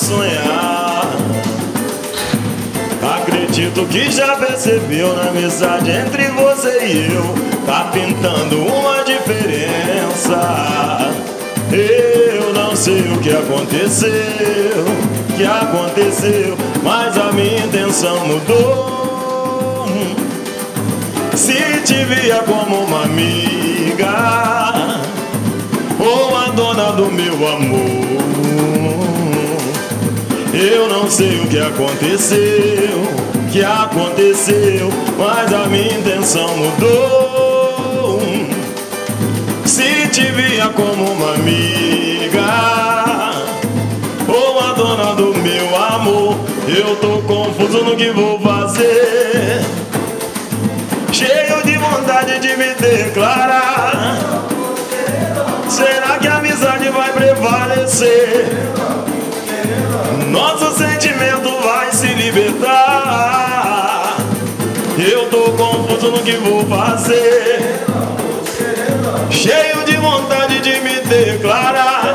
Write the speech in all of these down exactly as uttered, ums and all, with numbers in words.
sonhar. Acredito que já percebeu na amizade entre você e eu, tá pintando uma diferença. Eu não sei o que aconteceu, que aconteceu, mas a minha intenção mudou. Se te via como uma amiga ou a dona do meu amor, eu não sei o que aconteceu, que aconteceu, mas a minha intenção mudou. Se te via como uma amiga ou a dona do meu amor, eu tô confuso no que vou fazer, cheio de vontade de me declarar. Será que a amizade vai prevalecer? Nosso sentimento vai se libertar. Eu tô confuso no que vou fazer, cheio de vontade de me declarar.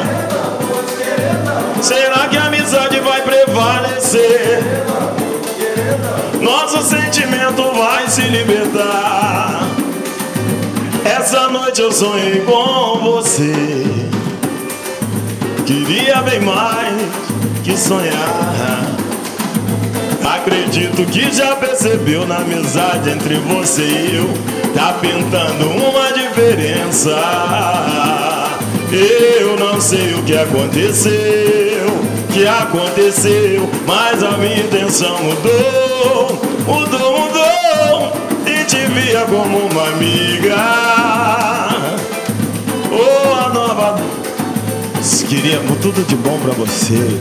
Será que a amizade vai prevalecer? Nosso sentimento vai se libertar. Essa noite eu sonhei com você, queria bem mais que sonhar. Acredito que já percebeu na amizade entre você e eu, tá pintando uma diferença. Eu não sei o que aconteceu, que aconteceu, mas a minha intenção mudou, mudou, mudou. E te via como uma amiga ou a nova. Queria tudo de bom pra você.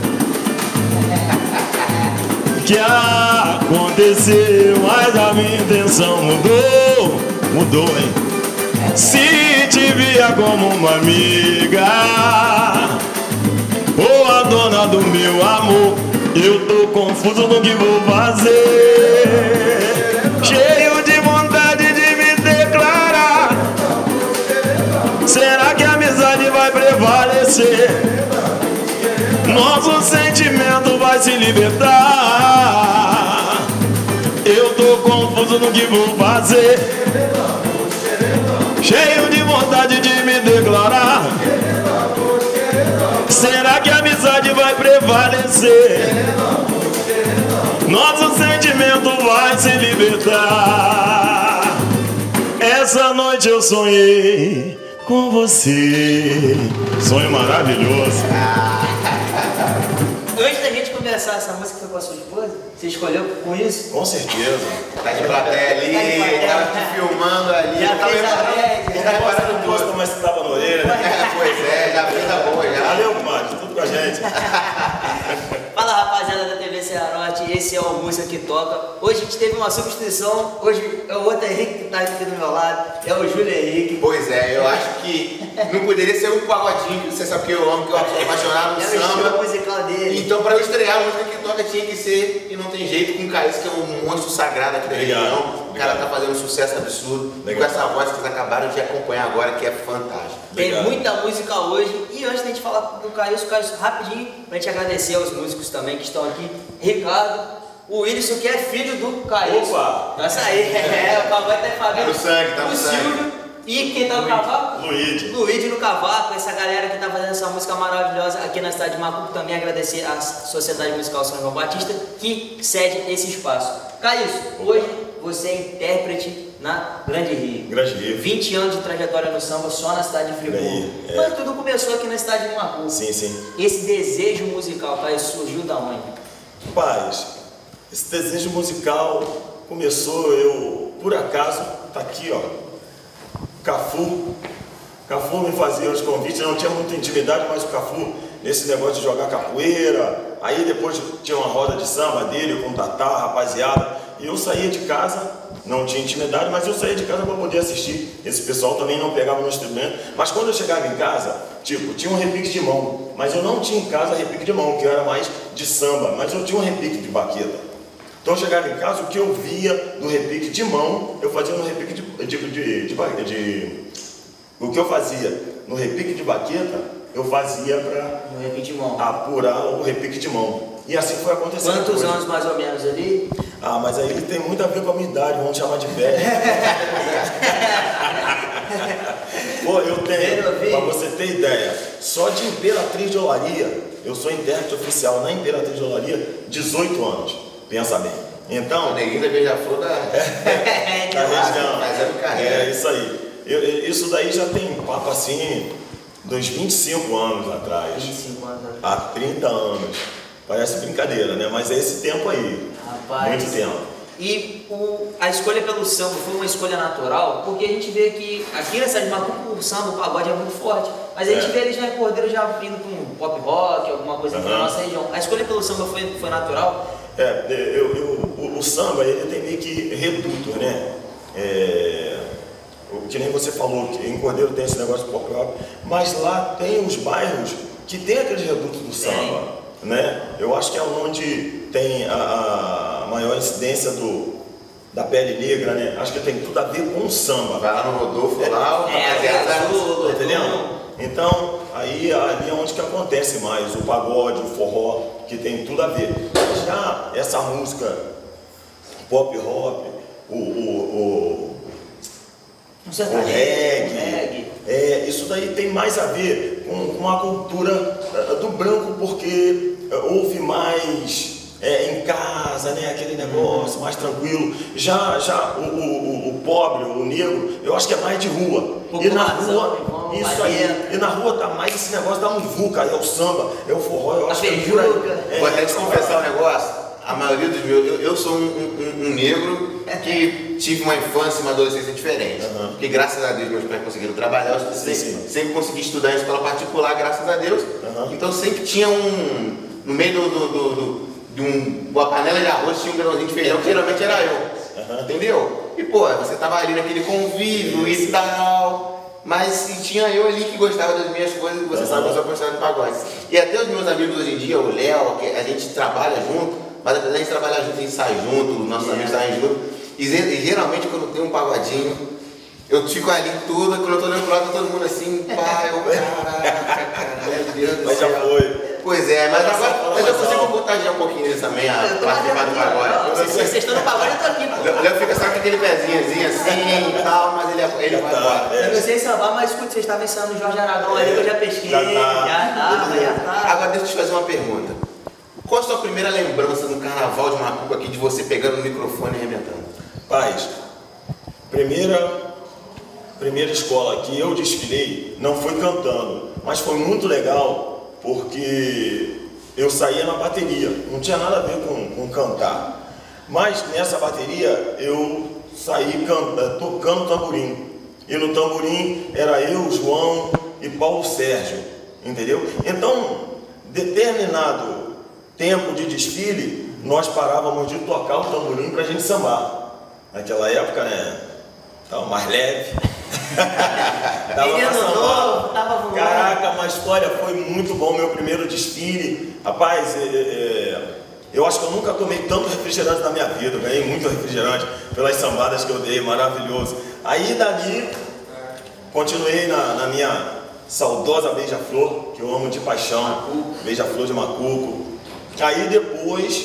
Que aconteceu, mas a minha intenção mudou, mudou, hein? Se te via como uma amiga ou a dona do meu amor, eu tô confuso no que vou fazer, cheio de vontade de me declarar. Será que a amizade vai prevalecer? Nosso sentimento vai se libertar. Eu tô confuso no que vou fazer, cheio de vontade de me declarar. Será que a amizade vai prevalecer? Nosso sentimento vai se libertar. Essa noite eu sonhei com você. Sonho maravilhoso. Antes da gente começar, essa música foi com a sua esposa? Você escolheu com isso? Com certeza. Tá de plateia ali, tava te filmando ali. Já fez a média. Já parado no posto, mas você tava na orelha, né? É, pois é, já fez a boa já. Valeu, Mário, tudo com a gente. Fala, rapaziada da T V Cearote, esse é o Música que Toca. Hoje a gente teve uma substituição, hoje é o outro Henrique que tá aqui do meu lado, é o Júlio Henrique. Pois é, eu acho que não poderia ser um pagodinho, você sabe que eu amo, que eu sou apaixonado no É o estilo samba. musical dele. Então, pra eu estrear a música que toca tinha que ser, e não tem jeito, com o Caís, que é um monstro sagrado aqui da Obrigado. região. O cara tá fazendo um sucesso absurdo. E com essa voz que vocês acabaram de acompanhar agora, que é fantástica. Tem Obrigado. muita música hoje. E antes da gente falar do Caís, Caís, rapidinho, pra gente agradecer aos músicos também que estão aqui. Ricardo, o Wilson, que é filho do Caís. Opa! Nossa aí, é, o papai tá em família. Tá no sangue, tá no O Silvio. E quem tá no cavaco? Luíde. Luíde no cavaco, essa galera que tá fazendo essa música maravilhosa aqui na cidade de Macuco. Também agradecer à Sociedade Musical São João Batista, que cede esse espaço. Caís, hoje você é intérprete na Grande Rio. Grande Rio. vinte anos de trajetória no samba só na cidade de Friburgo. Aí, é. Mas tudo começou aqui na cidade de Macuco. Sim, sim. Esse desejo musical, Caís, surgiu da onde? Rapaz, esse desejo musical começou, eu, por acaso, tá aqui, ó, Cafu. Cafu me fazia os convites, eu não tinha muita intimidade, mas o Cafu, nesse negócio de jogar capoeira, aí depois tinha uma roda de samba dele, com o Tatá, rapaziada, e eu saía de casa, não tinha intimidade, mas eu saía de casa para poder assistir. Esse pessoal também não pegava no instrumento, mas quando eu chegava em casa, tipo, tinha um repique de mão, mas eu não tinha em casa repique de mão, que eu era mais de samba, mas eu tinha um repique de baqueta. Então eu chegava em casa, o que eu via no repique de mão, eu fazia no repique de, de, de, de, de, de o que eu fazia no repique de baqueta, eu fazia para No repique de mão. apurar o repique de mão. E assim foi acontecendo. Quantos hoje. anos mais ou menos ali? Ah, mas aí ele tem muito a ver com a minha idade, vamos chamar de velho. Pô, eu tenho, para você ter ideia, só de Imperatriz de Olaria, eu sou intérprete oficial na Imperatriz de Olaria, dezoito anos, pensa bem. Então, o neguinho da Beija-Flor da, da região. Fazendo carreira. É isso aí. Eu, eu, isso daí já tem papo assim, dos vinte e cinco anos atrás. vinte e cinco anos atrás. Há trinta anos. Parece brincadeira, né? Mas é esse tempo aí. Rapaz. Muito tempo. E o, a escolha pelo samba foi uma escolha natural, porque a gente vê que aqui na cidade de Macuco o samba, o pagode é muito forte, mas a gente É. vê eles já em Cordeiro já indo com um pop rock, alguma coisa aqui Uhum. na nossa região. A escolha pelo samba foi, foi natural? É, eu, eu, o, o samba ele tem meio que reduto, né? É, o que nem você falou, que em Cordeiro tem esse negócio de pop rock, mas lá tem os bairros que tem aqueles redutos do samba, né? Eu acho que é onde tem a, a maior incidência do, da pele negra, né? Acho que tem tudo a ver com o samba. Vai lá no Rodolfo, lá, o É, rapaziada. azul, Tá entendendo? Então, aí ali é onde que acontece mais o pagode, o forró, que tem tudo a ver. Já essa música pop rock, o, o, Um o, o sertanejo, reggae, um reggae. é, isso daí tem mais a ver com, com a cultura eh, do branco, porque eh, houve mais é, em casa, né, aquele negócio mais tranquilo. Já, já o, o, o pobre, o negro, eu acho que é mais de rua. E na rua, População, isso aí, e na rua tá mais esse negócio da muvuca, é o samba, é o forró, eu A acho que é por aí. feijuca. É, Vou até te confessar um negócio. A maioria dos meus. Eu, eu sou um, um- um negro que tive uma infância e uma adolescência diferente. Uhum. Porque graças a Deus meus pais conseguiram trabalhar. Eu sempre, sim. sempre consegui estudar em escola particular, graças a Deus. Uhum. Então sempre tinha um. No meio do, do, do, do- de um, uma panela de arroz tinha um grãozinho de feijão, que geralmente era eu. Uhum. Entendeu? E pô, você tava ali naquele convívio e tal. Mas e tinha eu ali que gostava das minhas coisas e você Uhum. sabe que eu sou apaixonado de pagode. E até os meus amigos hoje em dia, o Léo, que a gente trabalha junto, mas apesar de a gente trabalhar junto, a gente sai junto, nossos Yeah. amigos saem junto. E, ge- e geralmente quando tem um pagodinho, eu fico ali tudo, quando eu tô olhando pro lado, tá todo mundo assim, pai, eu, caraca, cara, meu Deus do Mas céu. já foi. Pois é, mas Fala agora mais mas eu alto. consigo contagiar um pouquinho eles também a Eu tô participar do aqui, ó. pagode. Vocês vocês estão no pagode, eu tô aqui, pô. O Léo fica só com aquele pezinho assim e tal, mas ele, ele Já vai tá, embora. é. Eu não sei sambar, mas escuta, vocês estavam ensinando o Jorge Aragão ali, que eu já pesquei. Já tá. Já tá, já tá. Agora deixa eu te fazer uma pergunta. Qual a sua primeira lembrança no carnaval de Macuco aqui de você pegando o microfone e arrebentando? Paz, primeira, primeira escola que eu desfilei não foi cantando, mas foi muito legal porque eu saía na bateria, não tinha nada a ver com, com cantar. Mas nessa bateria eu saí can, tocando tamborim. E no tamborim era eu, João e Paulo Sérgio, entendeu? Então, determinado tempo de desfile, nós parávamos de tocar o tamborim para a gente sambar. Naquela época, né? Tava mais leve. Dava pra Menino sambar. novo, tava voando. Caraca, uma história, foi muito bom meu primeiro desfile. Rapaz, é, é, eu acho que eu nunca tomei tanto refrigerante na minha vida. Eu ganhei muito refrigerante pelas sambadas que eu dei, maravilhoso. Aí dali, continuei na, na minha saudosa Beija-Flor, que eu amo de paixão. Beija-Flor de Macuco. Aí depois,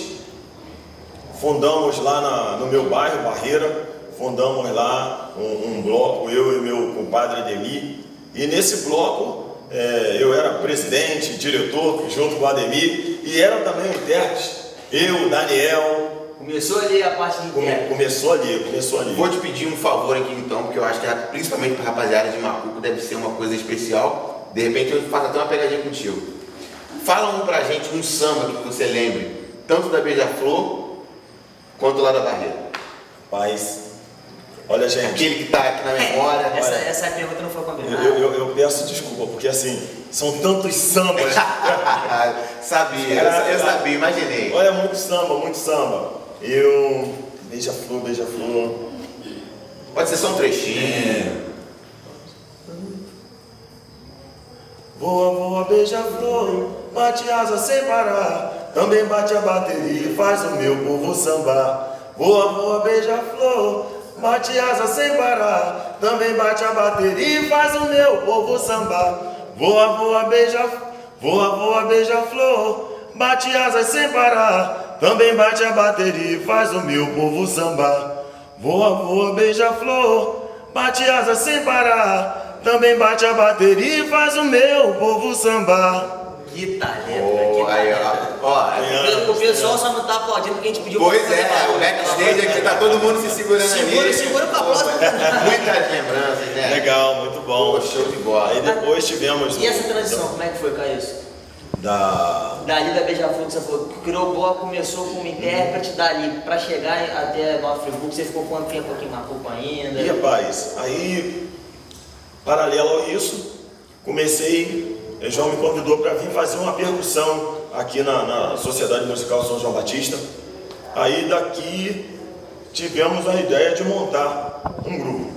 fundamos lá na, no meu bairro, Barreira, fundamos lá um, um bloco, eu e meu compadre Ademir. E nesse bloco, é, eu era presidente, diretor, junto com o Ademir, e era também o intérprete. Eu, Daniel. Começou ali a parte de Come, intérprete. começou ali, começou ali. Vou te pedir um favor aqui então, porque eu acho que principalmente para a rapaziada de Macuco deve ser uma coisa especial. De repente eu faço até uma pegadinha contigo. Fala um pra gente, um samba que você lembre, tanto da Beija-Flor quanto lá da Barreira. Paz. Olha, gente. Aquele que tá aqui na memória. Essa, olha. essa pergunta não foi Eu, combinada. eu, eu peço desculpa, porque assim, são tantos sambas. sabia, eu, eu sabia, imaginei. Olha, muito samba, muito samba. Eu. Beija-flor, beija-flor. Pode ser só um trechinho. Voa, voa, beija-flor, bate asa sem parar. Também bate a bateria e faz o meu povo sambar. Voa, voa, beija-flor, bate asa sem parar. Também bate a bateria e faz o meu povo sambar. voa, voa, beija, voa, voa, beija-flor, bate asas sem parar, também bate a bateria e faz o meu povo sambar. Voa, voa, beija-flor, bate asas sem parar, também bate a bateria e faz o meu povo sambar. Que talento, Oh, que aí, talento. ó, ó, O pessoal só não tá aplaudindo porque a gente pediu pois pra fazer é, barulho. o backstage aqui tá todo mundo se segurando Segura, ali. segura com a próxima. Muitas lembranças, né? Legal, muito bom. Pô, show de bola. Aí depois tivemos... E essa transição, como é que foi, Caíso? Da... Dali da Beija-Flor que você falou, que criou o bloco, começou como intérprete, dali pra chegar até Nova Friburgo, você ficou quanto tempo aqui em Macuco ainda? E rapaz, aí, paralelo a isso, comecei, o João me convidou para vir fazer uma percussão aqui na, na Sociedade Musical São João Batista. Aí daqui tivemos a ideia de montar um grupo.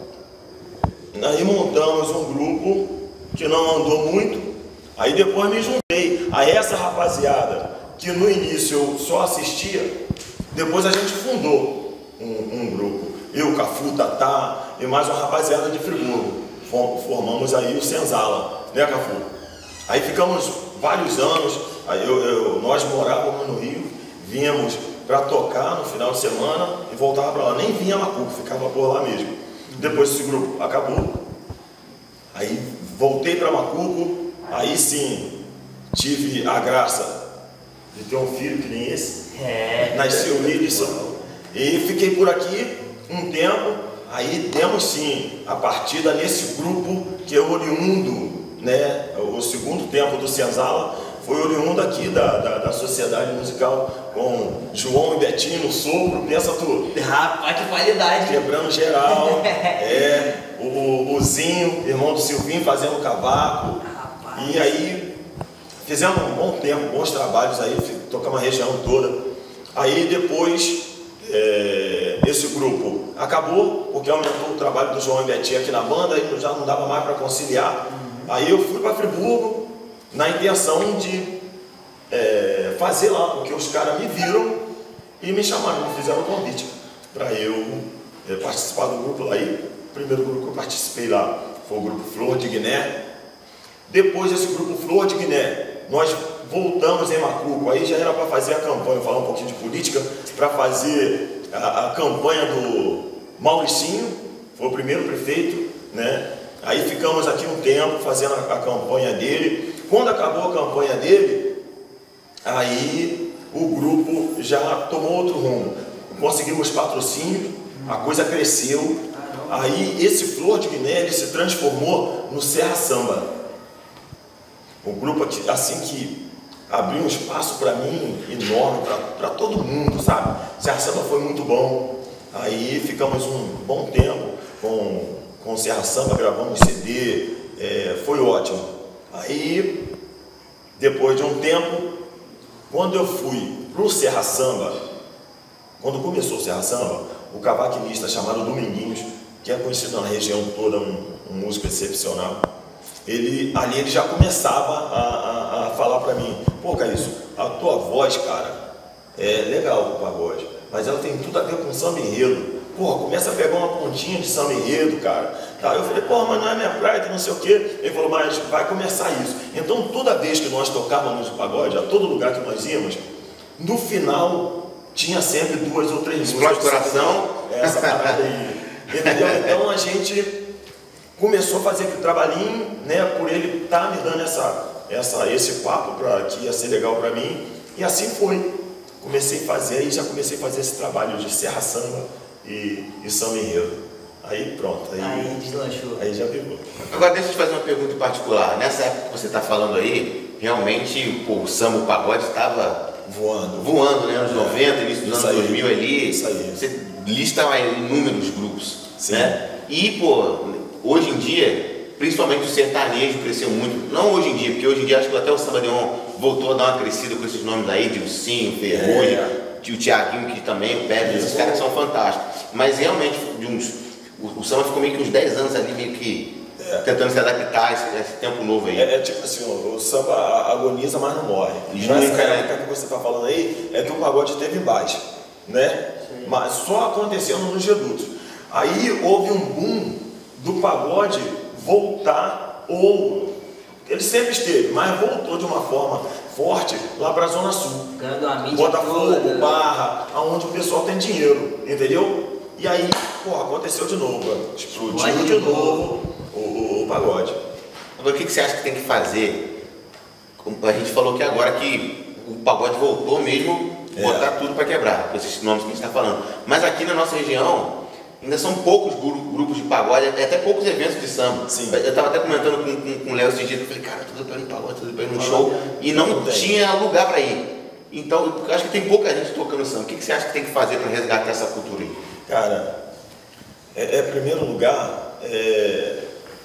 Aí montamos um grupo que não andou muito, aí depois me juntei a essa rapaziada que no início eu só assistia, depois a gente fundou um, um grupo. Eu, Cafu, Tatá e mais uma rapaziada de Friburgo. Formamos aí o Senzala, né, Cafu? Aí ficamos vários anos, aí eu, eu, nós morávamos no Rio, vínhamos para tocar no final de semana e voltava para lá. Nem vinha a Macuco, ficava por lá mesmo. Depois esse grupo acabou, aí voltei para Macuco, aí sim tive a graça de ter um filho que nem esse, É. nasceu o Lidson, e fiquei por aqui um tempo, aí demos sim a partida nesse grupo que é oriundo, né, o segundo tempo do Senzala, foi oriundo aqui da, da, da Sociedade Musical com João e Betinho no sopro, pensa tu, Rapaz, que qualidade. quebrando geral, é, o, o Zinho, irmão do Silvinho, fazendo cavaco, Rapaz. e aí fizemos um bom tempo, bons trabalhos aí, tocamos a região toda. Aí depois é, esse grupo acabou, porque aumentou o trabalho do João e Betinho aqui na banda, aí já não dava mais para conciliar. Aí eu fui para Friburgo na intenção de é, fazer lá, porque os caras me viram e me chamaram, me fizeram um convite para eu é, participar do grupo lá. Aí, o primeiro grupo que eu participei lá foi o grupo Flor de Guiné. Depois desse grupo Flor de Guiné, nós voltamos em Macuco, aí já era para fazer a campanha, falar um pouquinho de política, para fazer a, a campanha do Mauricinho, foi o primeiro prefeito, né? Aí ficamos aqui um tempo fazendo a, a campanha dele. Quando acabou a campanha dele, aí o grupo já tomou outro rumo. Conseguimos patrocínio, a coisa cresceu. Aí esse Flor de Guiné ele se transformou no Serra Samba. O grupo aqui, assim que abriu um espaço para mim enorme, para todo mundo, sabe? Serra Samba foi muito bom. Aí ficamos um bom tempo com, com o Serra Samba, gravamos C D, é, foi ótimo. Aí, depois de um tempo, quando eu fui para o Serra Samba, quando começou o Serra Samba, o cavaquinista chamado Dominguinhos, que é conhecido na região toda, um, um músico excepcional, ele, ali ele já começava a, a, a falar para mim: pô, Caíso, a tua voz, cara, é legal o pagode, mas ela tem tudo a ver com samba enredo. Porra, começa a pegar uma pontinha de samba enredo, cara. Tá, eu falei: porra, mas não é minha praia, que não sei o quê. Ele falou: mas vai começar isso. Então, toda vez que nós tocávamos o pagode, a todo lugar que nós íamos, no final tinha sempre duas ou três músicas. Explode coração. Essa parada aí. Entendeu? Então a gente começou a fazer aquele trabalhinho, né? Por ele estar tá me dando essa, essa, esse papo pra, que ia ser legal para mim. E assim foi. Comecei a fazer, aí já comecei a fazer esse trabalho de Serra Samba e, e samba enredo. Aí pronto. Aí, Aí deslanchou. Aí já pegou. Agora deixa eu te fazer uma pergunta em particular. Nessa época que você está falando aí, realmente pô, o samba, o pagode estava Voando. voando, né? Anos noventa, início dos Isso anos aí. dois mil ali. Isso aí. Você lista aí inúmeros grupos. Sim. Né? E, pô, hoje em dia, principalmente o sertanejo cresceu muito. Não hoje em dia, porque hoje em dia acho que até o Samba de On voltou a dar uma crescida com esses nomes aí, Dilcinho, Ferrugem, É. o Thiaguinho, que também, o Pedro, esses caras são fantásticos. Mas realmente, de uns, o, o samba ficou meio que uns dez anos ali, meio que é. tentando se adaptar a esse, a esse tempo novo aí. É, é tipo assim, o, o samba agoniza, mas não morre. Nunca, Nessa né? época que você está falando aí, é que o pagode teve baixa, né? Sim. Mas só acontecendo nos redutos. Aí houve um boom do pagode voltar, ou Ele sempre esteve, mas voltou de uma forma forte lá para a Zona Sul. Ganhando a mídia Botafogo, toda. Barra, aonde o pessoal tem dinheiro, entendeu? E aí, pô, aconteceu de novo, explodiu Pode de de novo o, o, o pagode. Agora, o que, que você acha que tem que fazer? A gente falou aqui agora que o pagode voltou mesmo, É. botar tudo para quebrar, com esses nomes que a gente está falando. Mas aqui na nossa região, ainda são poucos gru- grupos de pagode, até poucos eventos de samba. Sim. Eu estava até comentando com, com, com o Léo esse dia, eu falei, cara, tudo para ir no pagode, tudo para ir num Ah, show, é. e não, Não tem. tinha lugar para ir. Então, eu acho que tem pouca gente tocando samba. O que, que você acha que tem que fazer para resgatar essa cultura aí? Cara, é, é em primeiro lugar, é,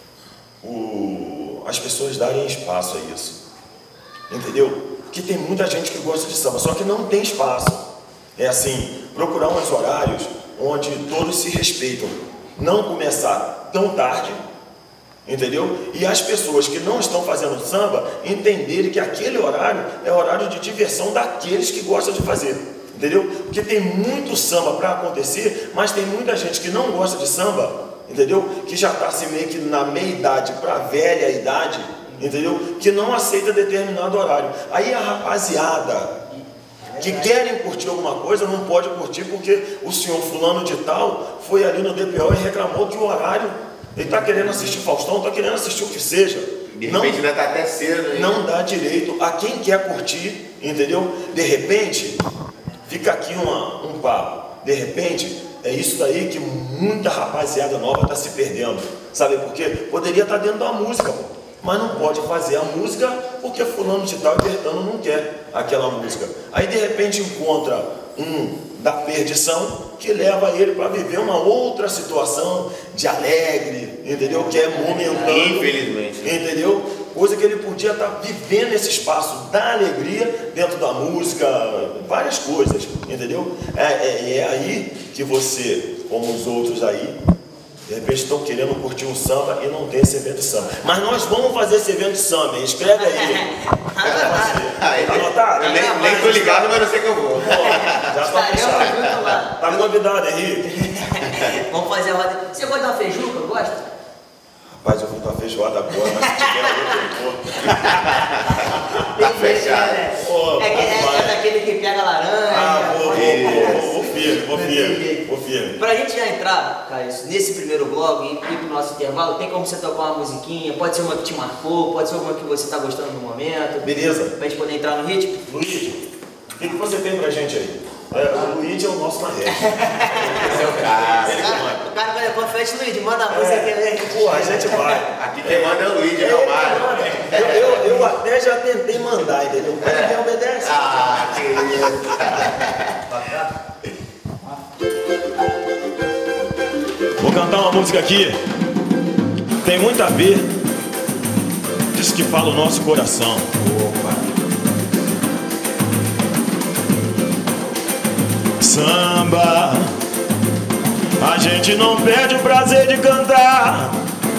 o, as pessoas darem espaço a isso, entendeu? Porque tem muita gente que gosta de samba, só que não tem espaço. É assim, procurar uns horários onde todos se respeitam, não começar tão tarde, entendeu? E as pessoas que não estão fazendo samba entenderem que aquele horário é horário de diversão daqueles que gostam de fazer, entendeu? Porque tem muito samba para acontecer, mas tem muita gente que não gosta de samba, entendeu? Que já está assim meio que na meia idade para velha idade, entendeu? Que não aceita determinado horário. Aí a rapaziada que querem curtir alguma coisa não pode curtir porque o senhor fulano de tal foi ali no D P O e reclamou que o horário, ele está querendo assistir Faustão, está querendo assistir o que seja. De Não, repente ainda está até cedo aí. não dá direito a quem quer curtir, entendeu? De repente, fica aqui uma, um papo. De repente, é isso daí que muita rapaziada nova está se perdendo. Sabe por quê? Poderia estar dentro da música, pô, mas não pode fazer a música porque fulano de tal e Bertano não quer aquela música. Aí de repente encontra um da perdição que leva ele para viver uma outra situação de alegre, entendeu? Que é momentâneo, Infelizmente. entendeu? Coisa que ele podia estar vivendo esse espaço da alegria dentro da música, várias coisas, entendeu? É, é, é aí que você, como os outros aí, de repente estão querendo curtir um samba e não tem esse evento de samba. Mas nós vamos fazer esse evento de samba, hein? Escreve aí. Ah, Tá anotado? eu nem, nem tô ligado, mas eu sei que eu vou. Pô, já tá Estaremos puxado. juntos lá. Tá convidado, Henrique. Vamos fazer a roda. Você gosta de uma feijuca? Gosta? Rapaz, eu vou dar feijoada agora, mas se tiver outra, eu vou. Tá fechado. né? Pô, É, que- é, vai. é daquele que pega laranja. Ah, vou, vou, pode- vou, vou firme, vou firme, vou firme. Pra gente já entrar, cara, isso, nesse primeiro bloco e ir pro nosso intervalo, tem como você tocar uma musiquinha? Pode ser uma que te marcou, pode ser uma que você tá gostando no momento. Beleza? Pra gente poder entrar no ritmo? Luigi, o que, que você tem pra gente aí? É, o Luigi é o nosso marreco. Esse é o cara. Ele que manda. O cara vai confete, Luiz, manda a música que É, ele. pô, a gente vai. Aqui quem manda é o Luigi, Ele não o que Mário. manda. Eu, eu, eu até já tentei mandar, entendeu? Mas ninguém obedece. Ah, que isso. Vou cantar uma música aqui. Tem muito a ver. Diz que fala o nosso coração. Samba, a gente não perde o prazer de cantar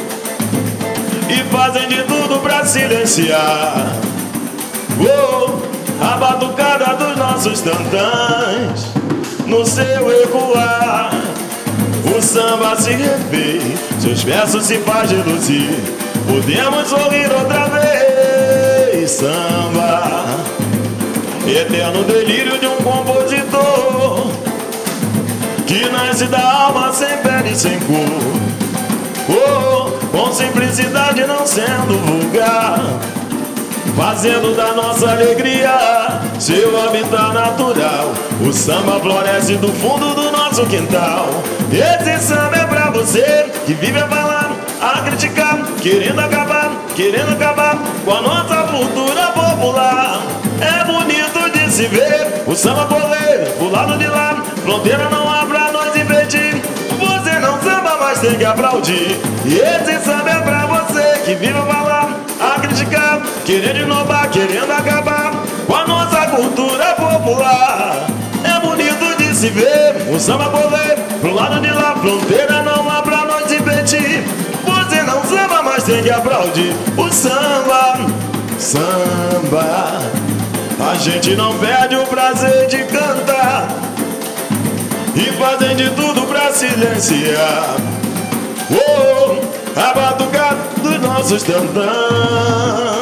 e fazem de tudo pra silenciar oh, a batucada dos nossos tantãs. No seu ecoar, o samba se refez, seus versos se faz reluzir. Podemos sorrir outra vez. Samba, eterno delírio de um compositor que nasce da alma sem pele e sem cor oh, com simplicidade não sendo vulgar, fazendo da nossa alegria seu habitat natural. O samba floresce do fundo do nosso quintal. Esse samba é pra você que vive a falar, a criticar, querendo acabar, querendo acabar com a nossa cultura popular. É bonito de se ver o samba correr pro lado de lá. Fronteira não há pra nós invertir. Você não samba, mas tem que aplaudir. E esse samba é pra você que vive a falar, a criticar, querendo inovar, querendo acabar com a nossa cultura popular. É bonito de se ver o samba correr pro lado de lá. Fronteira não há pra nós invertir. Você não samba, mas tem que aplaudir. O samba, samba, a gente não perde o prazer de cantar e fazem de tudo pra silenciar oh, a batucada dos nossos tantãs.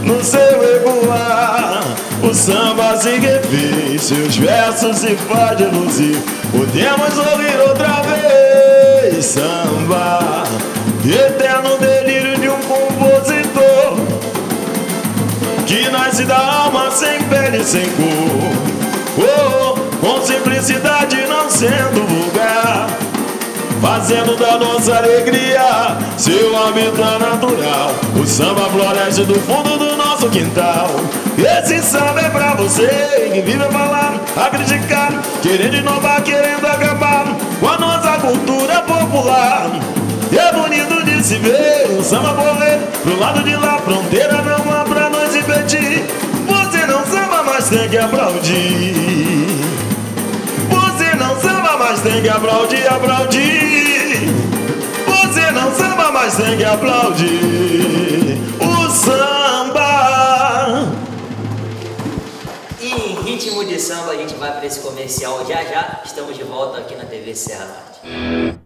no seu regular. O samba se refez, seus versos se faz de luzir. Podemos ouvir outra vez samba, eterno delírio de um compositor que nasce da alma sem pele e sem cor, oh, com simplicidade não sendo vulgar, fazendo da nossa alegria seu habitat natural. O samba floresce do fundo do nosso quintal. Esse samba é pra você que vive a falar, a criticar, querendo inovar, querendo acabar com a nossa cultura popular. E é bonito de se ver o samba correr pro lado de lá, fronteira não há pra nós impedir. Você não samba, mas tem que aplaudir. Você não samba, mas tem que aplaudir, aplaudir. Você não samba, mas tem que aplaudir o samba. E em ritmo de samba a gente vai para esse comercial já já. Estamos de volta aqui na T V Serra Norte.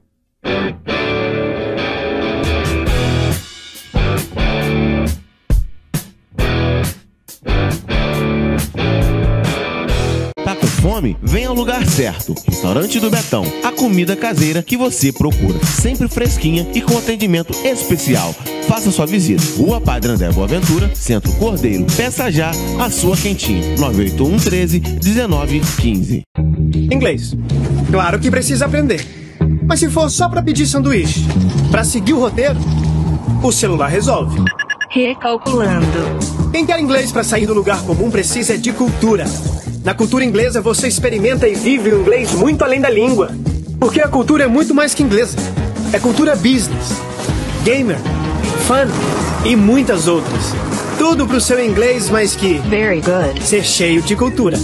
Fome, vem ao lugar certo. Restaurante do Betão. A comida caseira que você procura. Sempre fresquinha e com atendimento especial. Faça sua visita. Rua Padre André Boaventura, Centro Cordeiro. Peça já a sua quentinha. nove oito um, treze, dezenove, quinze. Inglês. Claro que precisa aprender. Mas se for só para pedir sanduíche, para seguir o roteiro, o celular resolve. Recalculando. Quem quer inglês para sair do lugar comum precisa de cultura. Na cultura inglesa você experimenta e vive o inglês muito além da língua. Porque a cultura é muito mais que inglesa. É cultura business, gamer, fun e muitas outras. Tudo pro seu inglês, mas que... Very good. Ser cheio de cultura.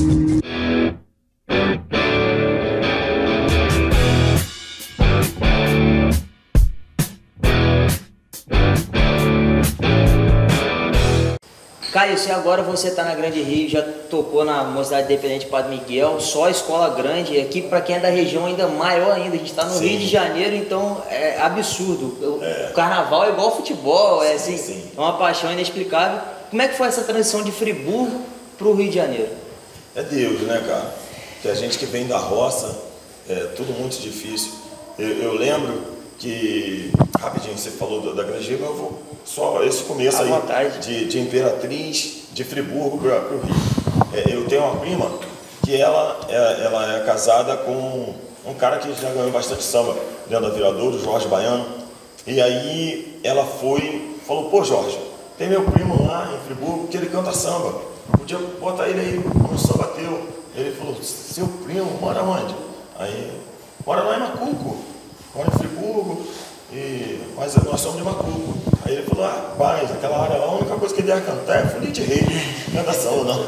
Caio, se agora você está na Grande Rio, já tocou na Mocidade Independente Padre Miguel, só escola grande, aqui para quem é da região ainda maior ainda, a gente está no sim. Rio de Janeiro, então é absurdo. É. O carnaval é igual futebol, é, assim, sim. É uma paixão inexplicável. Como é que foi essa transição de Friburgo para o Rio de Janeiro? É Deus, né, cara? Que a gente que vem da roça, é tudo muito difícil. Eu, eu lembro que, rapidinho, você falou da, da Grande Rio, mas eu vou só esse começo aí de, de Imperatriz, de Friburgo para o Rio. É, eu tenho uma prima que ela é, ela é casada com um cara que já ganhou bastante samba dentro da Viradouro, Jorge Baiano. E aí ela foi, falou, pô Jorge, tem meu primo lá em Friburgo que ele canta samba, podia botar ele aí no samba teu. Ele falou, seu primo, mora onde? Aí, mora lá em Macuco, mora em Friburgo, e, mas nós somos de Macuco. Aí ele falou, ah, rapaz, aquela área lá, a única coisa que ele ia cantar é folia de rei, não é da samba não.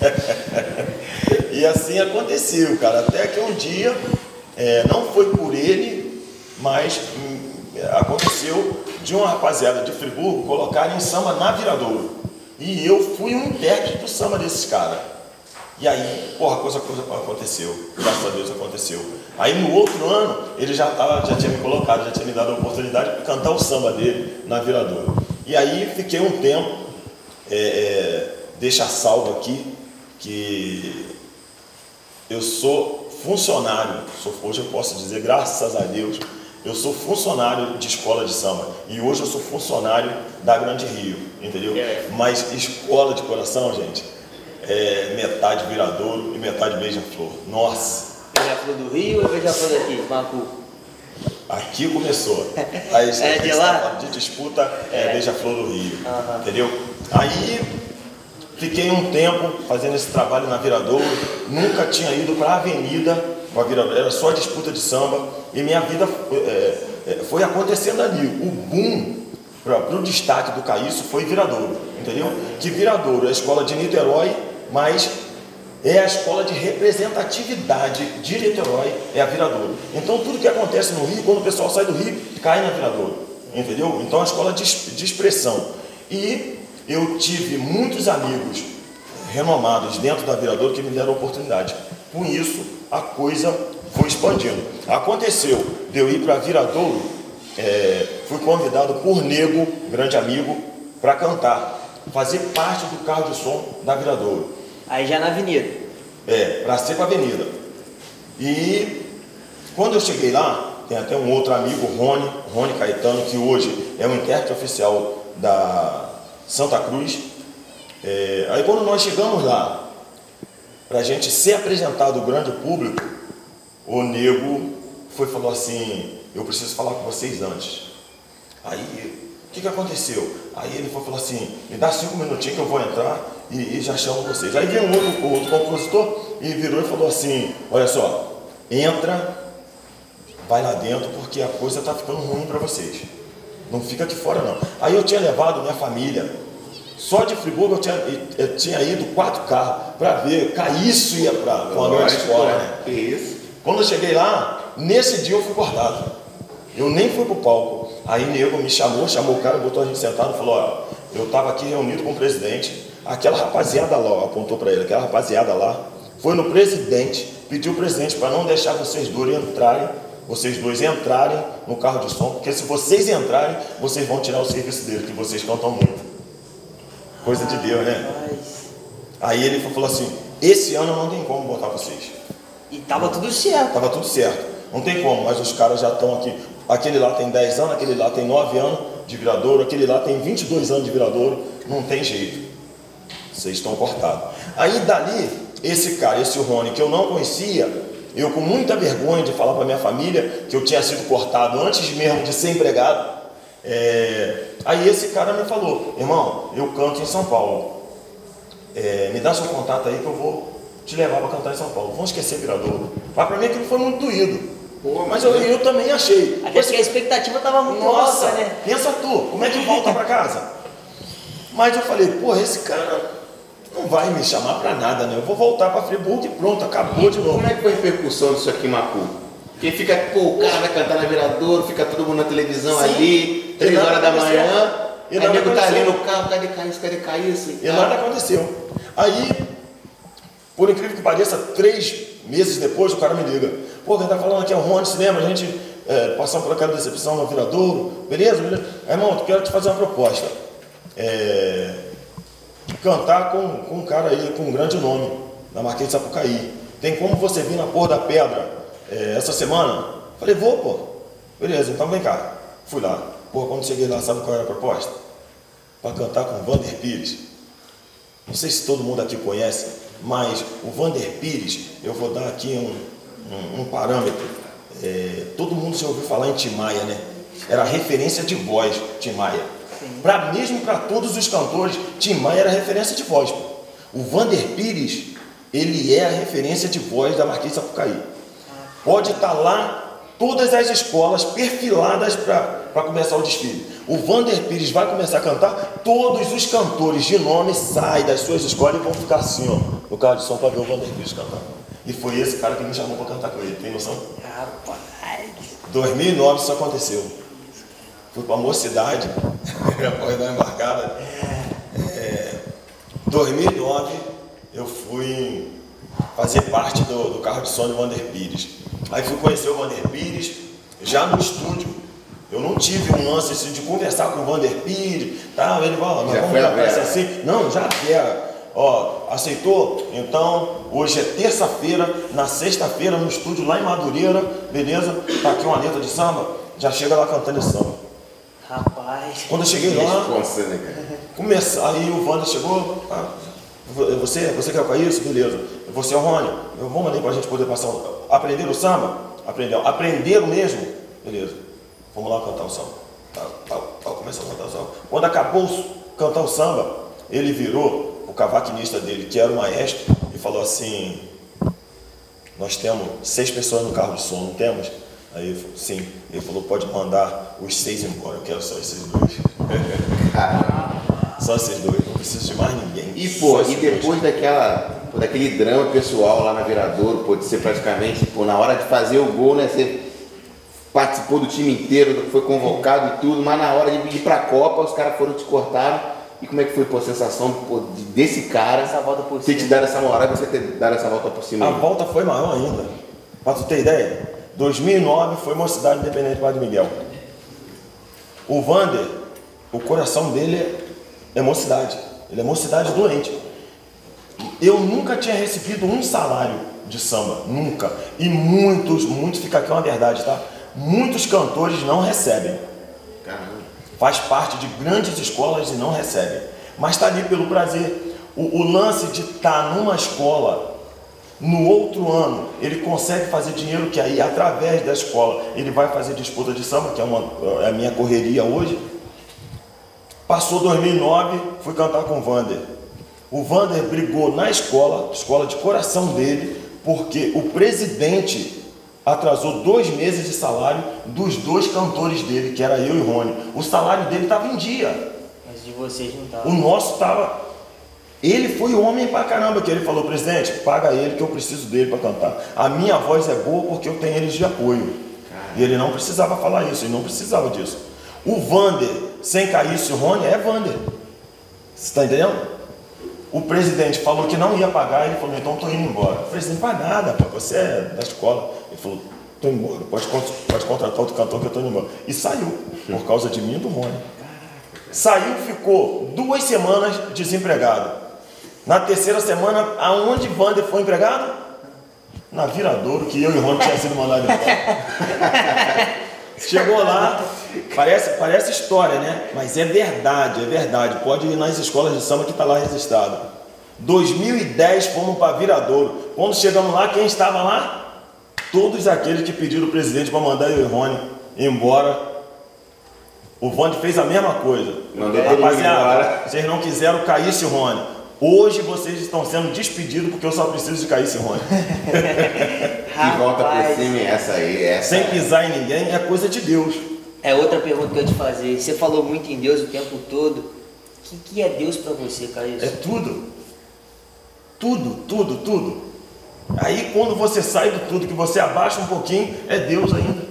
E assim aconteceu, cara, até que um dia, é, não foi por ele, mas hum, aconteceu de uma rapaziada de Friburgo colocarem samba na Viradouro. E eu fui um intérprete do samba desses caras. E aí, porra, a coisa, coisa aconteceu, graças a Deus aconteceu. Aí no outro ano, ele já, tava, já tinha me colocado, já tinha me dado a oportunidade de cantar o samba dele na Viradouro. E aí fiquei um tempo, é, é, deixa salvo aqui, que eu sou funcionário, sou, hoje eu posso dizer, graças a Deus, eu sou funcionário de escola de samba. E hoje eu sou funcionário da Grande Rio, entendeu? É. Mas escola de coração, gente, é metade Viradouro e metade Beija-Flor. Nossa! Beija-Flor do Rio ou Beija-Flor daqui, Macuco? Aqui começou. Aí, é de lá? De disputa é, é. Beija-Flor do Rio, uhum. Entendeu? Aí fiquei um tempo fazendo esse trabalho na Viradouro, nunca tinha ido para a avenida, a Viradouro, era só disputa de samba, e minha vida é, foi acontecendo ali. O boom para o destaque do Caísso foi Viradouro, entendeu? Que Viradouro é a escola de Niterói, mas é a escola de representatividade de Niterói, é a Viradouro. Então tudo que acontece no Rio, quando o pessoal sai do Rio, cai na Viradouro, entendeu? Então é a escola de, de expressão. E eu tive muitos amigos renomados dentro da Viradouro que me deram oportunidade. Com isso, a coisa foi expandindo. Aconteceu de eu ir para Viradouro, é, fui convidado por Nego, grande amigo, para cantar. fazer parte do carro de som da Viradouro. Aí já na avenida. É, para ser com a avenida. E quando eu cheguei lá, tem até um outro amigo, Rony, Rony Caetano, que hoje é o intérprete oficial da Santa Cruz. É, aí quando nós chegamos lá, para a gente ser apresentado ao grande público, o nego foi e falou assim, eu preciso falar com vocês antes. Aí, o que, que aconteceu? Aí ele foi falar assim, me dá cinco minutinhos que eu vou entrar e, e já chamo vocês. Aí veio um outro, outro compositor e virou e falou assim, olha só, entra, vai lá dentro porque a coisa está ficando ruim para vocês. Não fica aqui fora não. Aí eu tinha levado minha família, só de Friburgo eu tinha, eu tinha ido quatro carros para ver, Caíço ia para uma grande escola, né? Que isso? Quando eu cheguei lá, nesse dia eu fui cortado. Eu nem fui pro palco. Aí nego me chamou, chamou o cara, botou a gente sentado e falou, ó, eu estava aqui reunido com o presidente, aquela rapaziada lá, ó, apontou para ele, aquela rapaziada lá, foi no presidente, pediu o presidente para não deixar vocês dois entrarem, vocês dois entrarem no carro de som, porque se vocês entrarem, vocês vão tirar o serviço dele, que vocês cantam muito. Coisa de Deus, né? Aí ele falou assim, esse ano não tem como botar vocês. E tava tudo certo. Tava tudo certo, não tem como, mas os caras já estão aqui. Aquele lá tem dez anos, aquele lá tem nove anos de Viradouro, aquele lá tem vinte e dois anos de Viradouro, não tem jeito. Vocês estão cortados. Aí dali, esse cara, esse Rony, que eu não conhecia, eu com muita vergonha de falar para minha família que eu tinha sido cortado antes mesmo de ser empregado. É... Aí esse cara me falou, irmão, eu canto em São Paulo. É... Me dá seu contato aí que eu vou te levar para cantar em São Paulo. Vamos esquecer Viradouro. Mas para mim aquilo foi muito doído. Pô, mas eu, eu também achei. Até porque a expectativa estava muito Nossa, alta, né? Pensa tu, como é que volta para casa? Mas eu falei, pô, esse cara não vai me chamar para nada, né? Eu vou voltar para Friburgo e pronto, acabou de novo. Como é que foi a repercussão disso aqui em Macu? Quem fica, pô, o cara vai cantar na Viradouro, fica todo mundo na televisão. Sim. Ali, três horas da manhã, e aí o nego tá ali no carro, cadê Caíço, cadê Caíço? E nada aconteceu. Aí, por incrível que pareça, três meses depois o cara me liga. Pô, quem tá falando aqui é o Rony Cinema, a gente é, passamos por aquela decepção no Viradouro, beleza? beleza? Aí, irmão, eu quero te fazer uma proposta. É, cantar com, com um cara aí, com um grande nome, na Marquês de Sapucaí. Tem como você vir na Porra da Pedra é, essa semana? Falei, vou, pô. Beleza, então vem cá. Fui lá. Pô, quando cheguei lá, sabe qual era a proposta? Para cantar com o Vander Pires. Não sei se todo mundo aqui conhece, mas o Vander Pires, eu vou dar aqui um, um, um parâmetro. É, todo mundo já ouviu falar em Tim Maia, né? Era referência de voz, Tim Maia. Pra, mesmo para todos os cantores, Tim Maia era referência de voz. Pô. O Vander Pires, ele é a referência de voz da Marquês de Sapucaí. Pode estar lá todas as escolas perfiladas para começar o desfile. O Vander Pires vai começar a cantar, todos os cantores de nome saem das suas escolas e vão ficar assim, ó, no carro de som para ver o Vander Pires cantar. E foi esse cara que me chamou para cantar com ele, tem noção? Rapaz! dois mil e nove isso aconteceu. Fui para a Mocidade, após dar uma embarcada. É, dois mil e nove eu fui fazer parte do, do carro de som do Vander Pires. Aí fui conhecer o Vander Pires, já no estúdio. Eu não tive um lance assim, de conversar com o Vander Pires, tá? Ele falou, nós vamos aparecer assim. Não, já quero. Ó, aceitou? Então, hoje é terça-feira, na sexta-feira, no estúdio lá em Madureira, beleza? Tá aqui uma letra de samba, já chega lá cantando esse samba. Rapaz. Quando eu cheguei lá, começa, aí o Vander chegou, ah, você, você quer com isso? Beleza. Você é o Rony, eu vou mandar pra gente poder passar. Aprender o samba? Aprendeu. Aprenderam mesmo? Beleza. Vamos lá cantar o samba. Tá, tá, tá, começou a cantar o samba. Quando acabou de cantar o samba, ele virou o cavaquinista dele, que era o maestro, e falou assim: nós temos seis pessoas no carro de som, não temos? Aí ele falou, sim. Ele falou, pode mandar os seis embora, eu quero só esses dois. Só esses dois, não preciso de mais ninguém. E pô, e depois daquela, daquele drama pessoal lá na Viradouro, pode ser praticamente, pô, na hora de fazer o gol, né, você participou do time inteiro, foi convocado e tudo, mas na hora de ir pra Copa, os caras foram te cortar. E como é que foi pô, a sensação pô, desse cara, essa volta por você cima. te dar essa moral e você ter dado essa volta por cima? A aí? volta foi maior ainda. Pra tu ter ideia, dois mil e nove foi Mocidade Independente Padre Miguel. O Vander, o coração dele é Mocidade. Ele é mocidade doente. Eu nunca tinha recebido um salário de samba, nunca. E muitos, muitos, fica aqui uma verdade, tá? Muitos cantores não recebem. Caramba. Faz parte de grandes escolas e não recebem. Mas está ali pelo prazer. O, o lance de estar numa escola, no outro ano, ele consegue fazer dinheiro, que aí, através da escola, ele vai fazer disputa de samba, que é, uma, é a minha correria hoje. Passou dois mil e nove, fui cantar com o Vander. O Vander brigou na escola, escola de coração dele, porque o presidente atrasou dois meses de salário dos dois cantores dele, que era eu e Rony. O salário dele estava em dia. Mas de vocês não estava. O nosso estava... Ele foi homem pra caramba, que ele falou, presidente, paga ele que eu preciso dele para cantar. A minha voz é boa porque eu tenho eles de apoio. E ele não precisava falar isso, ele não precisava disso. O Vander, sem Caício e Rony, é Vander. Você está entendendo? O presidente falou que não ia pagar, ele falou, então estou indo embora. O presidente, não vai nada, pô, você é da escola. Ele falou, estou indo embora, pode, pode contratar outro cantor que eu estou indo embora. E saiu, por causa de mim e do Rony. Saiu, ficou duas semanas desempregado. Na terceira semana, aonde Vander foi empregado? Na Viradouro, que eu e Rony tinha sido mandado embora. Chegou lá, parece, parece história, né? Mas é verdade, é verdade. Pode ir nas escolas de samba que está lá registrado. dois mil e dez fomos para Viradouro. Quando chegamos lá, quem estava lá? Todos aqueles que pediram o presidente para mandar eu e Rony embora. O Vander fez a mesma coisa. Mandou Rapaziada, vocês não quiseram Caício e Rony. Hoje vocês estão sendo despedidos porque eu só preciso de Caício e Rony. E volta por cima, essa aí, essa. Sem pisar em ninguém, é coisa de Deus. É outra pergunta que eu ia te fazer. Você falou muito em Deus o tempo todo. O que, que é Deus pra você, Caício? É tudo. Tudo, tudo, tudo. Aí quando você sai do tudo, que você abaixa um pouquinho, é Deus ainda.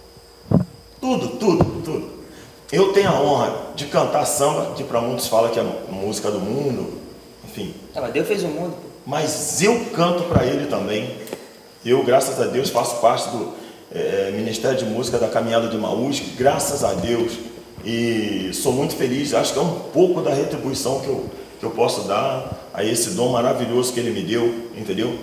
Tudo, tudo, tudo. Eu tenho a honra de cantar samba, que para muitos fala que é a música do mundo. Enfim. Ah, mas Deus fez o mundo. Mas eu canto para Ele também. Eu, graças a Deus, faço parte do é, Ministério de Música da Caminhada de Emaús, graças a Deus. E sou muito feliz, acho que é um pouco da retribuição que eu, que eu posso dar a esse dom maravilhoso que Ele me deu, entendeu?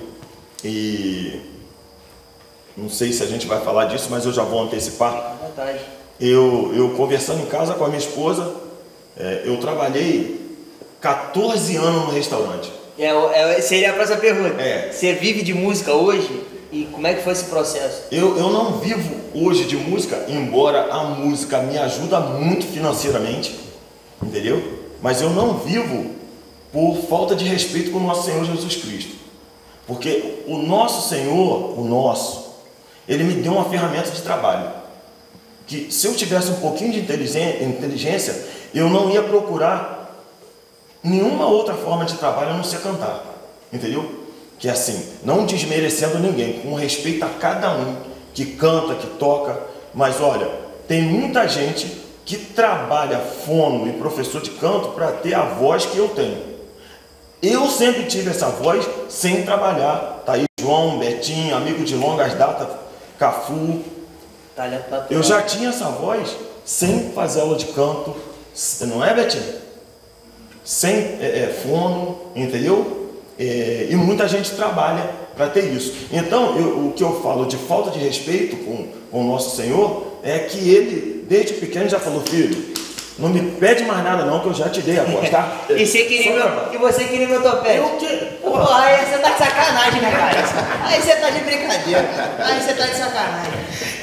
E não sei se a gente vai falar disso, mas eu já vou antecipar. À vontade. Eu, eu conversando em casa com a minha esposa, é, eu trabalhei quatorze anos no restaurante. É, é, seria a próxima pergunta. É. Você vive de música hoje? E como é que foi esse processo? Eu, eu não vivo hoje de música, embora a música me ajuda muito financeiramente, entendeu? Mas eu não vivo por falta de respeito com o nosso Senhor Jesus Cristo. Porque o nosso Senhor, o nosso, Ele me deu uma ferramenta de trabalho. Que se eu tivesse um pouquinho de inteligência, eu não ia procurar nenhuma outra forma de trabalho a não ser cantar, entendeu? Que é assim, não desmerecendo ninguém, com respeito a cada um que canta, que toca, mas olha, tem muita gente que trabalha fono e professor de canto para ter a voz que eu tenho. Eu sempre tive essa voz sem trabalhar, tá aí João, Betinho, amigo de longas datas, Cafu, eu já tinha essa voz sem fazer aula de canto, não é, Betinho? Sem é, é, fono, entendeu? É, e muita gente trabalha para ter isso. Então, eu, o que eu falo de falta de respeito com, com o nosso Senhor é que Ele, desde pequeno, já falou, filho, não me pede mais nada não, que eu já te dei a voz, tá? E você queria meu, e você queria meu topete? Eu que... Porra, aí você tá de sacanagem, né, cara? Aí você tá de brincadeira, cara. Aí você tá de sacanagem.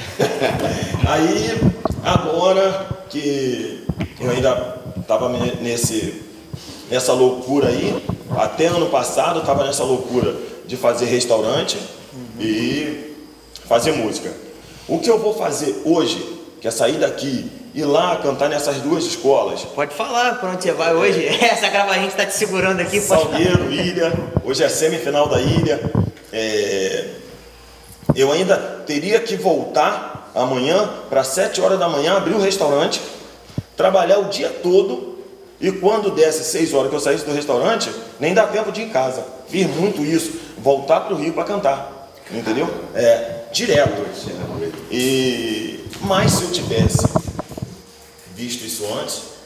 Aí, agora que eu ainda estava nesse... nessa loucura aí, até ano passado eu estava nessa loucura de fazer restaurante uhum. e fazer música. O que eu vou fazer hoje, que é sair daqui e ir lá cantar nessas duas escolas. Pode falar para onde você vai hoje. Essa gravadinha está te segurando aqui. Salgueiro, Ilha, hoje é semifinal da Ilha. É... Eu ainda teria que voltar amanhã para sete horas da manhã, abrir o restaurante, trabalhar o dia todo. E quando desse seis horas que eu saísse do restaurante, nem dá tempo de ir em casa. Fiz muito isso, voltar para o Rio para cantar, entendeu? É, direto. E, mas se eu tivesse visto isso antes,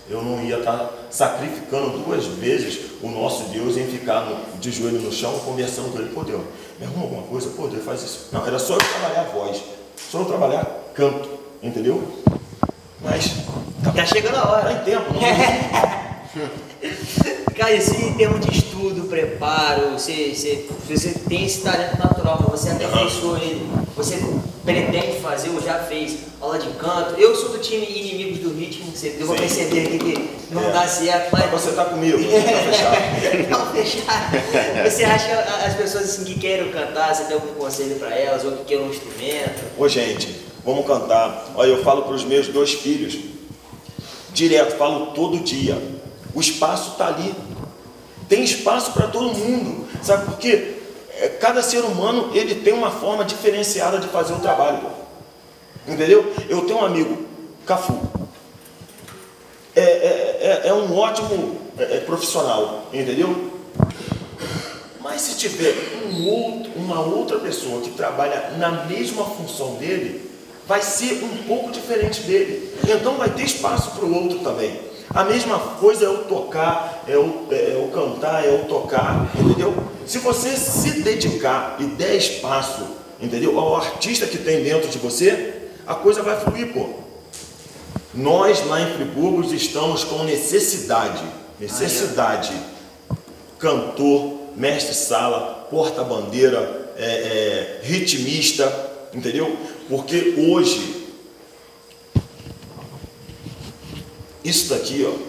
eu não ia estar sacrificando duas vezes o nosso Deus em ficar no, de joelho no chão conversando com ele. Pô, Deus, me arruma alguma coisa? Pô, Deus, faz isso. Não, era só eu trabalhar a voz, só eu trabalhar canto, entendeu? Mas tá, tá chegando a hora. Tá em tempo, não. Cara, isso em termos de estudo, preparo, você, você, você tem esse talento natural, mas você aperfeiçoou ele, você pretende fazer ou já fez aula de canto. Eu sou do time Inimigos do Ritmo, você deu pra perceber aqui que não é. dá certo. Mas você tá comigo, você tá fechado. Não, fechado. Você acha que as pessoas assim, que querem cantar, você tem algum conselho pra elas, ou que querem um instrumento? Ô gente, vamos cantar. Olha, eu falo pros meus dois filhos, direto, falo todo dia. O espaço está ali, tem espaço para todo mundo, sabe por quê? Cada ser humano ele tem uma forma diferenciada de fazer o trabalho, entendeu? Eu tenho um amigo, Cafu, é, é, é, é um ótimo é, é profissional, entendeu? Mas se tiver um outro, uma outra pessoa que trabalha na mesma função dele, vai ser um pouco diferente dele, então vai ter espaço para o outro também. A mesma coisa é o tocar, é o, é o cantar, é o tocar, entendeu? Se você se dedicar e der espaço, entendeu? Ao artista que tem dentro de você, a coisa vai fluir, pô. Nós lá em Friburgo estamos com necessidade, necessidade. Cantor, mestre-sala, porta-bandeira, é, é, ritmista, entendeu? Porque hoje isso daqui, ó,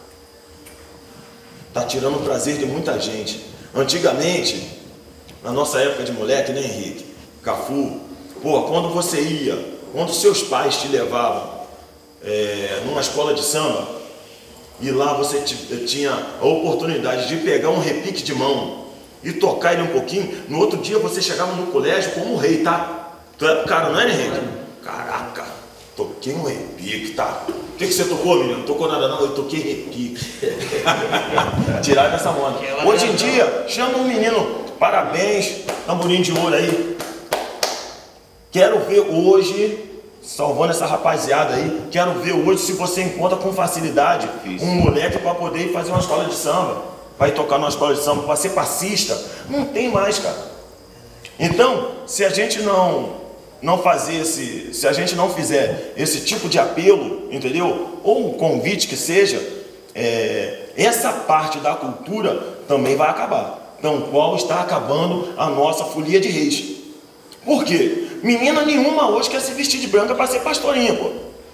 tá tirando o prazer de muita gente. Antigamente, na nossa época de moleque, né, Henrique? Cafu, pô, quando você ia, quando seus pais te levavam é, numa escola de samba, e lá você tinha a oportunidade de pegar um repique de mão e tocar ele um pouquinho, no outro dia você chegava no colégio como rei, tá? Tu era o cara, não é, Henrique? Caraca, toquei um repique, tá? O que, que você tocou, menino? Não tocou nada não, eu toquei repique. Tirar dessa moda. Hoje em dia, chama um menino, parabéns, tamborim de ouro aí. Quero ver hoje, salvando essa rapaziada aí, quero ver hoje se você encontra com facilidade um moleque para poder ir fazer uma escola de samba, vai tocar numa escola de samba, para ser passista. Não tem mais, cara. Então, se a gente não... não fazer esse, se a gente não fizer esse tipo de apelo, entendeu? Ou um convite que seja, é, essa parte da cultura também vai acabar. Então, qual está acabando a nossa folia de reis? Por quê? Menina nenhuma hoje quer se vestir de branca para ser pastorinha, pô.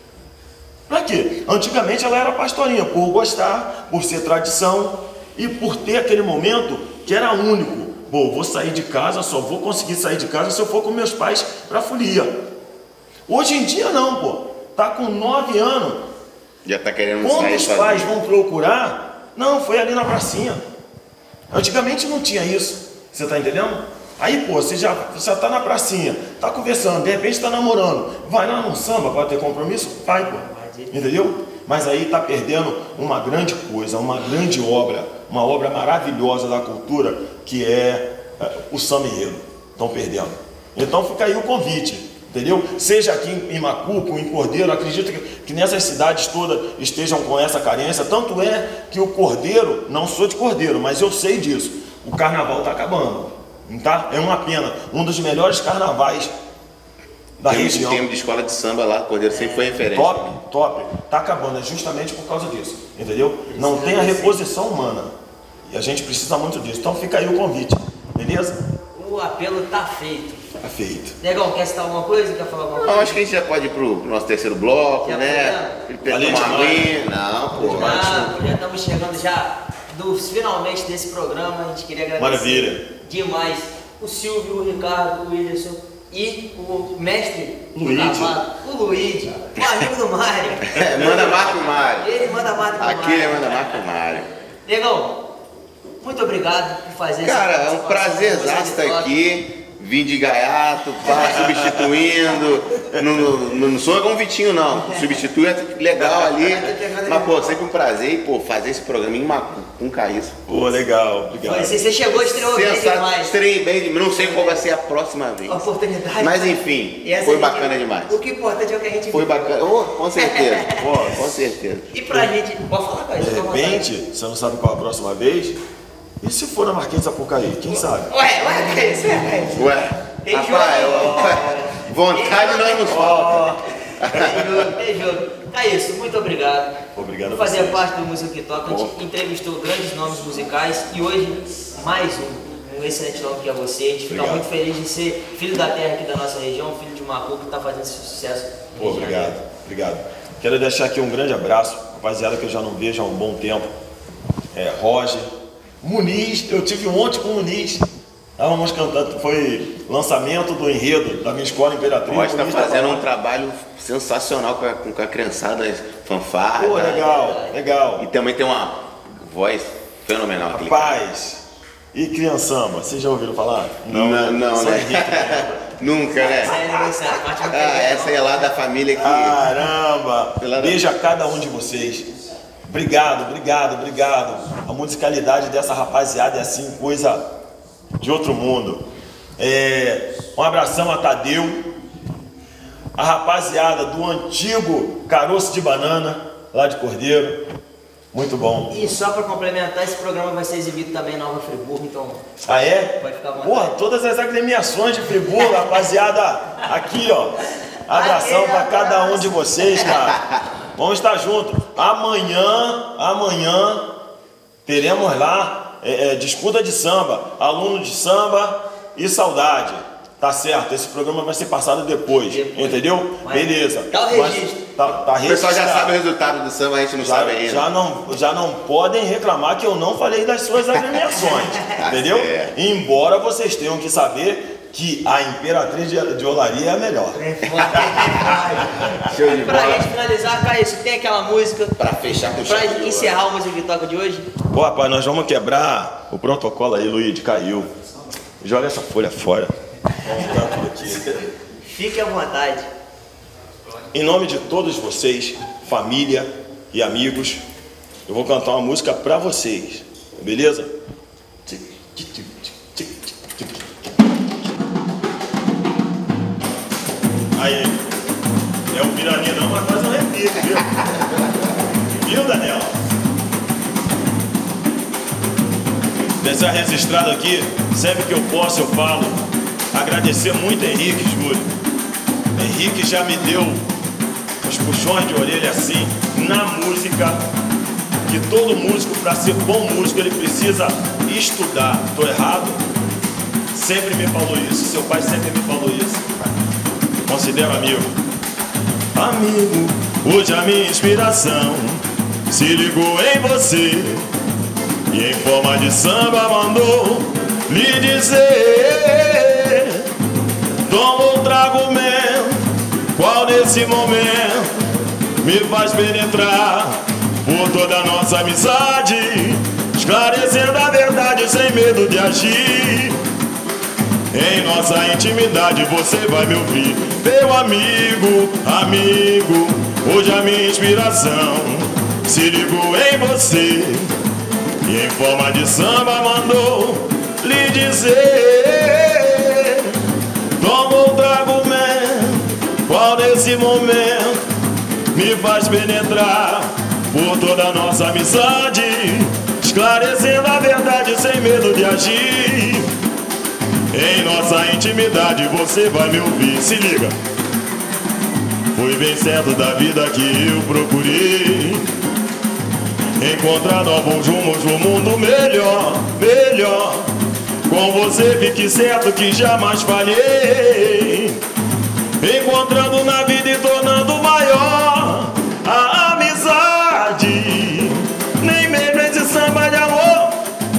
Pra quê? Antigamente ela era pastorinha, por gostar, por ser tradição e por ter aquele momento que era único. Pô, vou sair de casa, só vou conseguir sair de casa se eu for com meus pais para a folia. Hoje em dia não, pô. Tá com nove anos. Já tá querendo Quando sair os sozinho. pais vão procurar, não, foi ali na pracinha. Antigamente não tinha isso. Você tá entendendo? Aí, pô, você já, já tá na pracinha, tá conversando, de repente tá namorando. Vai lá no samba para ter compromisso? Vai, pô. Entendeu? Mas aí tá perdendo uma grande coisa, uma grande obra, uma obra maravilhosa da cultura, que é, é o samba enredo. Estão perdendo. Então fica aí o convite, entendeu? Seja aqui em Macuco, em Cordeiro, acredito que, que nessas cidades todas estejam com essa carência. Tanto é que o Cordeiro, não sou de Cordeiro, mas eu sei disso. O carnaval está acabando, tá? É uma pena. Um dos melhores carnavais da tem região. Tem de escola de samba lá, Cordeiro sempre foi referência. Top, top. Tá acabando, é justamente por causa disso, entendeu? Não tem a reposição humana. E a gente precisa muito disso. Então fica aí o convite, beleza? O apelo tá feito. Tá feito. Negão, quer citar alguma coisa? Quer falar alguma coisa? Não, acho que a gente já pode ir pro, pro nosso terceiro bloco, Já né? Ele Além uma de aguinha. Não, pô. Ah, já estamos chegando já dos finalmente desse programa. A gente queria agradecer Maravilha. demais o Silvio, o Ricardo, o Wilson e o mestre Luigi. Cavalo, o Luigi, o amigo do Mário. É, manda Marco Mário. Ele manda Marco Mário. Aqui ele manda Marco Mário. Negão, muito obrigado por fazer Cara, essa é um prazerzaço estar participação. aqui. Vim de gaiato, pá, substituindo. Não, não, não sou como o Vitinho, não. Substitui é legal ali. Mas, pô, sempre um prazer e, pô, fazer esse programa em Macuco com o Caísso. Pô, legal, obrigado. Você, você chegou, estreou bem demais. Estrei bem demais. Não sei qual vai ser a próxima vez. A oportunidade. Mas enfim, foi bacana demais. O que importa é o que a gente Foi viu. bacana, oh, com certeza. oh, com certeza. E pra gente, pode falar com a De gente, repente, você não sabe qual é a próxima vez? E se for na Marquês de Sapucaí? Quem sabe? Ué, ué, que é isso? É. Ué, Tem rapaz, jogo. ué, vontade não nos falta. Tem jogo, tem jogo. É isso, muito obrigado. Obrigado a por fazer vocês. parte do Música que Toca. A gente entrevistou grandes nomes musicais e hoje mais um, um excelente nome que é você. A gente fica Obrigado. muito feliz de ser filho da terra aqui da nossa região, filho de Macuco que está fazendo esse sucesso. Pô, obrigado, obrigado. Quero deixar aqui um grande abraço, rapaziada que eu já não vejo há um bom tempo. É, Roger, Muniz, eu tive ontem com o Muniz. Estávamos cantando, foi lançamento do enredo da minha escola Imperatriz. Nós está Muniz tá fazendo falando. um trabalho sensacional com a, com a criançada, fanfarra. Pô, legal, legal. E também tem uma voz fenomenal. aquele Rapaz, e criançamba, vocês já ouviram falar? Não, não, Só né? Henrique, né? Nunca, Essa né? é a aniversário, a parte Ah, vai essa é lá da família que... Caramba! Pela- Beijo a cada um de vocês. Obrigado, obrigado, obrigado. A musicalidade dessa rapaziada é assim, coisa de outro mundo. É, um abração a Tadeu, a rapaziada do antigo Caroço de Banana, lá de Cordeiro. Muito bom. E só para complementar, esse programa vai ser exibido também em Nova Friburgo, então Ah, é? Pode ficar à vontade. Porra, todas as agremiações de Friburgo, rapaziada, aqui, ó. Abração pra cada um de vocês, cara. Vamos estar juntos. Amanhã, amanhã, teremos lá é, é, disputa de samba, aluno de samba e saudade. Tá certo, esse programa vai ser passado depois, Depois. entendeu? Mas Beleza. tá o Mas registro. Tá, tá O pessoal já registrado. sabe o resultado do samba, a gente não Já, sabe ainda. já não, já não podem reclamar que eu não falei das suas agremiações, entendeu? certo. Embora vocês tenham que saber que a Imperatriz de, de Olaria é a melhor. Show de Pra bola. gente finalizar, Caísso, tem aquela música Pra fechar com pra chave de ouro. encerrar o Música que Toca de hoje? Pô, rapaz, nós vamos quebrar o protocolo aí, Luiz, caiu. Joga essa folha fora. Vamos botar tudo aqui. Fique à vontade. Em nome de todos vocês, família e amigos, eu vou cantar uma música pra vocês, beleza? Aí, é o Piraninha não, mas faz um repito, viu? Viu, Daniel? Deixar registrado aqui, sempre que eu posso eu falo, agradecer muito a Henrique Júlio. Henrique já me deu os puxões de orelha assim, na música, que todo músico, para ser bom músico, ele precisa estudar. Tô errado? Sempre me falou isso, seu pai sempre me falou isso. Considero amigo. Amigo, hoje a minha inspiração se ligou em você e em forma de samba mandou lhe dizer: toma um trago meu, qual nesse momento me faz penetrar por toda a nossa amizade, esclarecendo a verdade sem medo de agir. Em nossa intimidade você vai me ouvir, meu amigo, amigo. Hoje a minha inspiração se ligou em você e em forma de samba mandou lhe dizer: toma um trago meu, qual nesse momento me faz penetrar por toda a nossa amizade, esclarecendo a verdade sem medo de agir. Em nossa intimidade você vai me ouvir, se liga. Foi bem certo da vida que eu procurei encontrar novos rumos no mundo melhor, melhor. Com você fique certo que jamais falhei, encontrando na vida e tornando maior a amizade. Nem mesmo esse samba de amor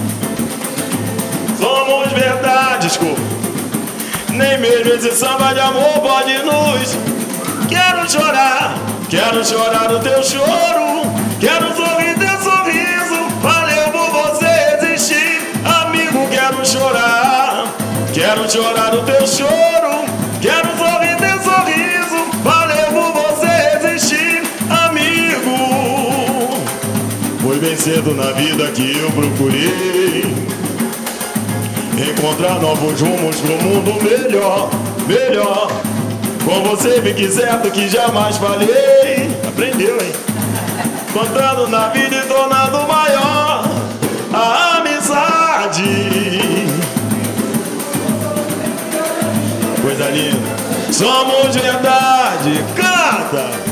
somos verdade, desculpa. Nem mesmo esse samba de amor pode nos. Quero chorar, quero chorar o teu choro, quero sorrir teu sorriso. Valeu por você existir, amigo. Quero chorar, quero chorar o teu choro, quero sorrir teu sorriso. Valeu por você existir, amigo. cedo na vida que eu procurei encontrar novos rumos pro mundo melhor, melhor. Com você fique certo que jamais falei. Aprendeu, hein? Contando na vida e tornando maior a amizade. Coisa linda. Somos verdade. Canta!